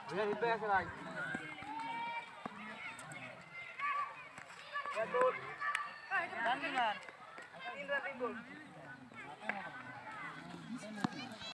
Biar itu ya selai. Ya tuh. Dan gimana? Timbul.